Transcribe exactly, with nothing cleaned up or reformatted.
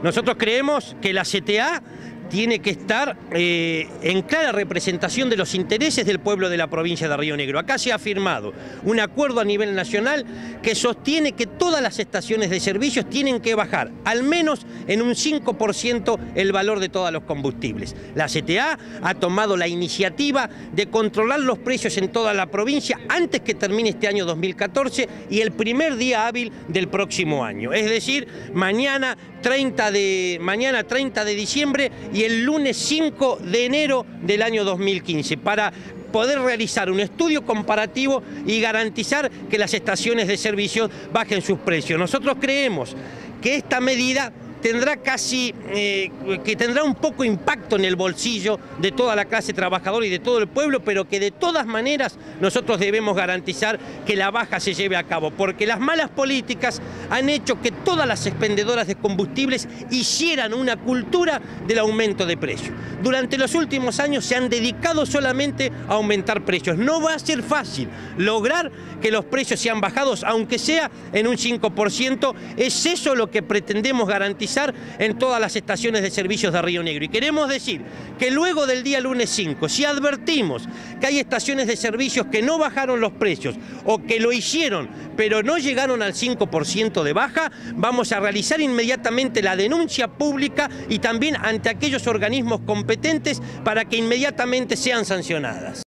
Nosotros creemos que la C T A tiene que estar eh, en clara representación de los intereses del pueblo de la provincia de Río Negro. Acá se ha firmado un acuerdo a nivel nacional que sostiene que todas las estaciones de servicios tienen que bajar al menos en un cinco por ciento el valor de todos los combustibles. La C T A ha tomado la iniciativa de controlar los precios en toda la provincia antes que termine este año dos mil catorce y el primer día hábil del próximo año. Es decir, mañana treinta de, mañana treinta de diciembre y el lunes cinco de enero del año dos mil quince, para poder realizar un estudio comparativo y garantizar que las estaciones de servicio bajen sus precios. Nosotros creemos que esta medida tendrá casi, eh, que tendrá un poco impacto en el bolsillo de toda la clase trabajadora y de todo el pueblo, pero que de todas maneras nosotros debemos garantizar que la baja se lleve a cabo, porque las malas políticas han hecho que todas las expendedoras de combustibles hicieran una cultura del aumento de precios. Durante los últimos años se han dedicado solamente a aumentar precios. No va a ser fácil lograr que los precios sean bajados, aunque sea en un cinco por ciento. Es eso lo que pretendemos garantizar en todas las estaciones de servicios de Río Negro. Y queremos decir que luego del día lunes cinco, si advertimos que hay estaciones de servicios que no bajaron los precios o que lo hicieron pero no llegaron al cinco por ciento de baja, vamos a realizar inmediatamente la denuncia pública y también ante aquellos organismos competentes para que inmediatamente sean sancionadas.